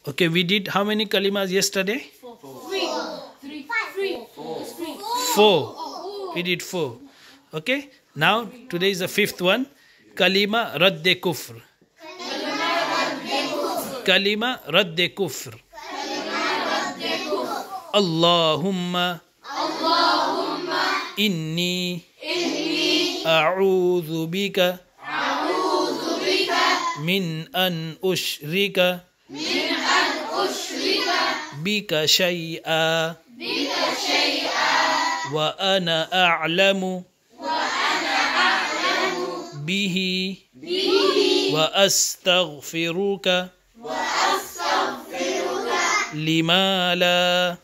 Okay, we did how many kalimas yesterday? Four. We did 4. Okay, now today is the 5th one. Kalima radde kufr. Kalima radde kufr. Allahumma inni a'udhu bika min an ushrika bika shay'a wa ana a'lamu bihi wa astaghfiruka lima la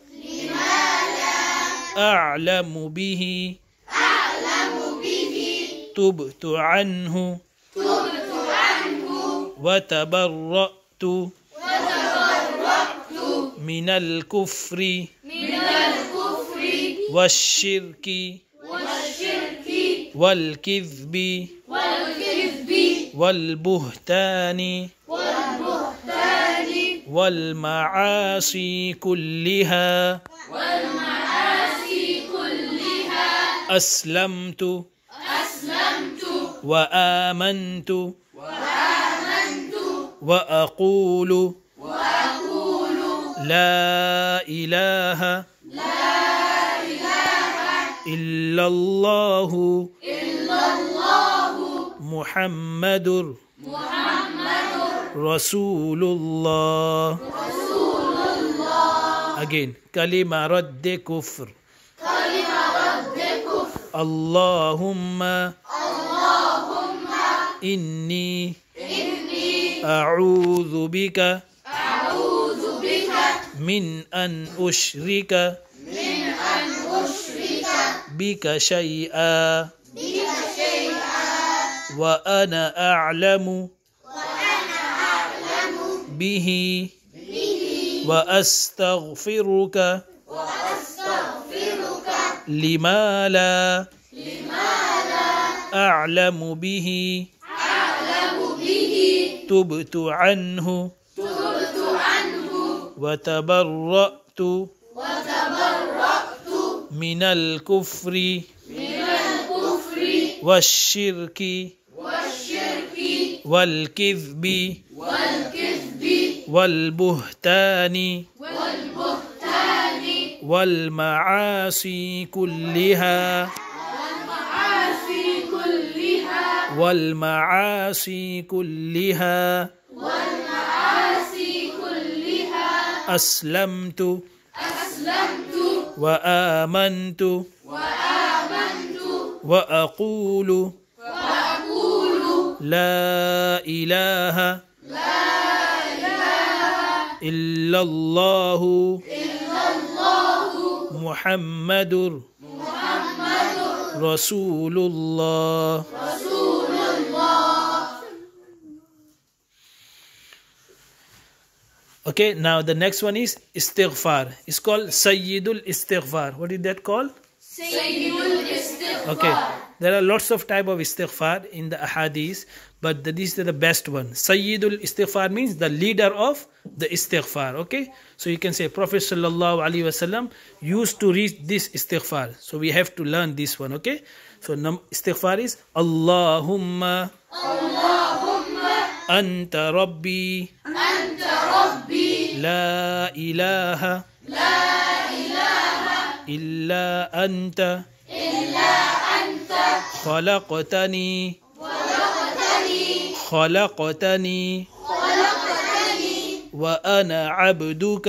a'lamu bihi tubtu anhu wa tabarra'tu min al-kufri والشرك والكذب والبهتان والمعاصي كلها أسلمت وآمنت وأقول لا إله إلا الله محمد رسول الله. Again, kalima radde kufr. Allahumma inni a'udhu bika min an ushrika bika shay'a wa ana a'lamu bihi wa astaghfiruka lima la a'lamu bihi tubtu anhu wa tabarra'tu من الكفر والشرك والكذب والبهتان والمعاصي كلها أسلمت وآمنت وأقول لا إله إلا الله محمد رسول الله. Okay, now the next one is istighfar. It's called Sayyidul Istighfar. What is that called? Sayyidul Istighfar. Okay, there are lots of type of istighfar in the ahadith, but this is the best one. Sayyidul Istighfar means the leader of the istighfar. Okay, so you can say Prophet Sallallahu Alaihi Wasallam used to read this istighfar. So we have to learn this one. Okay, so istighfar is Allahumma Anta Rabbi لا إله إلا أنت خلقتني وأنا عبدك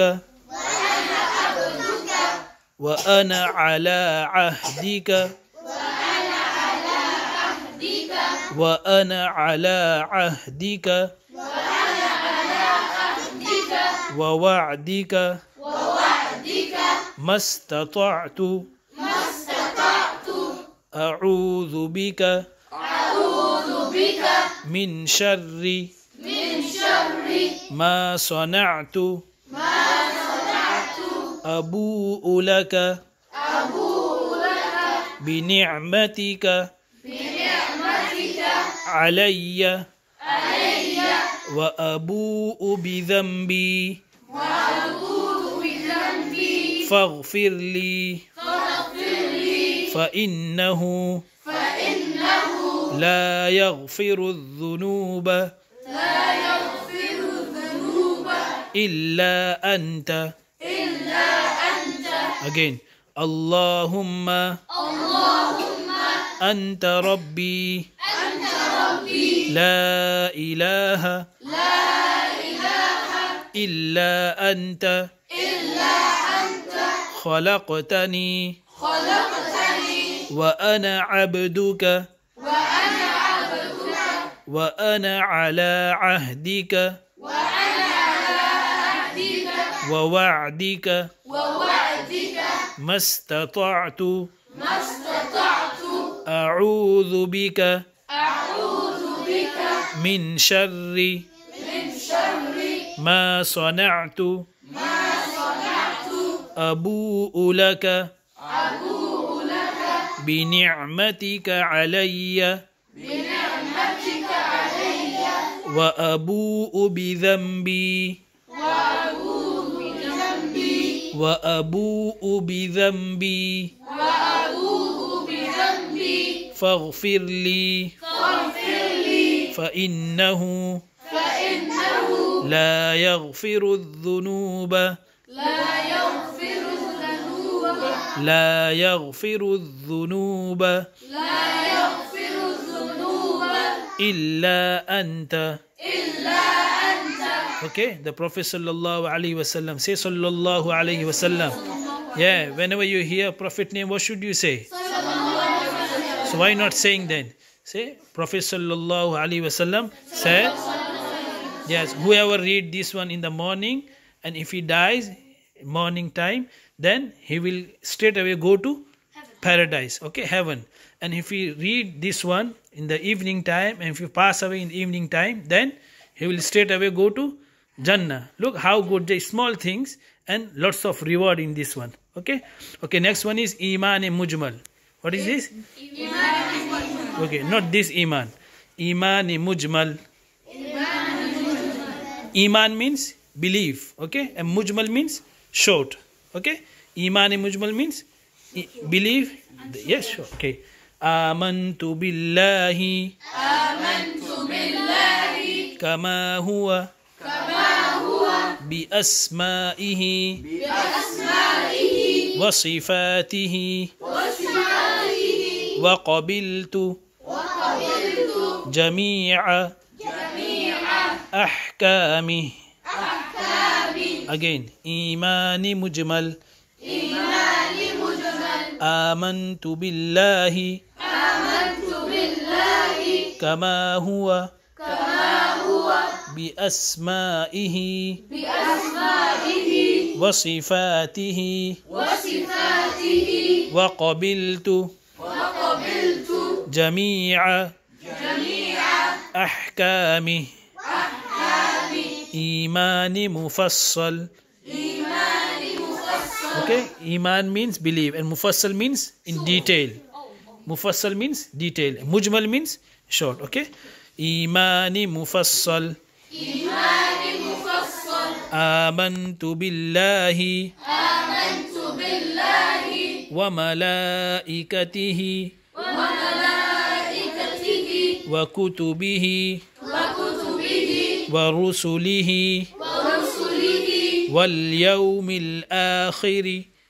وأنا على عهدك ووعدك ما استطعت أعوذ بك من شر ما صنعت أبوء لك بنعمتك علي وأبوء بذنبي فاغفر لي فإنه لا يغفر الذنوب إلا أنت. Again. اللهم أنت ربي لا إله إلا أنت خلقتني وأنا عبدك وأنا على عهدك ووعدك ما استطعت أعوذ بك من شر ما صنعت أبوء لك بنعمتك علي وأبوء بذنبي فاغفر لي فإنه لا يغفر الذنوب إلا أنت. Okay, the Prophet sallallahu alaihi wasallam. Say sallallahu alaihi wasallam. Yeah, whenever you hear Prophet name, what should you say? So why not saying then? Say Prophet sallallahu alaihi wasallam said, yes, whoever read this one in the morning, and if he dies morning time, then he will straight away go to paradise, okay, heaven. And if he read this one in the evening time, and if you pass away in the evening time, then he will straight away go to Jannah. Look how good, the small things and lots of reward in this one. Okay. Okay. Next one is Iman Mujmal. What is this? Okay, not this Iman. Iman Mujmal. Iman means belief. Okay, and Mujmal means short. Okay, Iman Mujmal means belief. Yes, sure. Okay. Amantu billahi. كما هو بأسمائه وصفاته وقبلت جميع أحكامه. Again, إيمان مجمل. آمنت بالله كما هو بأسمائه وصفاته وقبلت جميع أحكامه. إيمان مفصل. Okay, Iman means believe, and Mufassal means in detail. Mufassal means detail. Mujmal means short. Okay. إيمان مفصل. آمنت بالله وملائكته وكتبه ورسله واليوم الآخر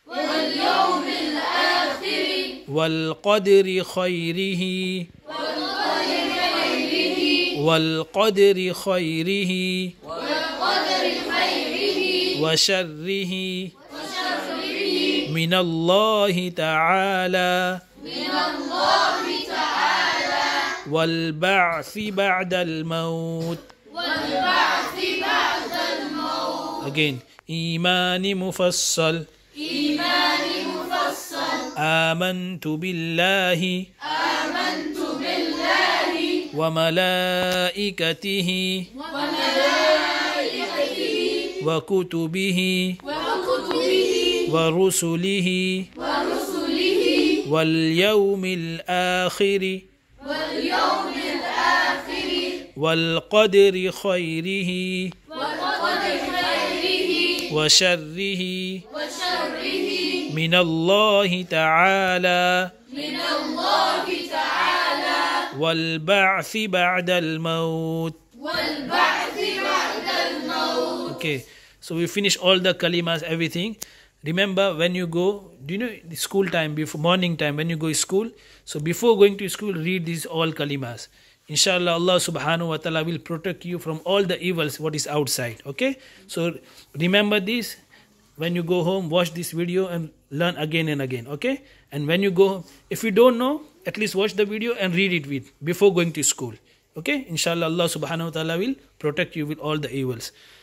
والقدر خيره وشره من الله تعالى والبعث بعد الموت. Again, إيمان مفصل. آمنت بالله وملائكته وكتبه ورسله واليوم الآخر والقدر خيره وشره من الله تعالى والبعث بعد الموت. Okay, so we finish all the kalimas, everything. Remember, when you go, do you know the school time, before morning time, when you go to school, so before going to school, read these all kalimas. Inshallah, Allah subhanahu wa ta'ala will protect you from all the evils what is outside. Okay, so remember this. When you go home, watch this video and learn again and again. Okay, and when you go, if you don't know, at least watch the video and read it with before going to school. Okay, inshallah, Allah subhanahu wa ta'ala will protect you with all the evils.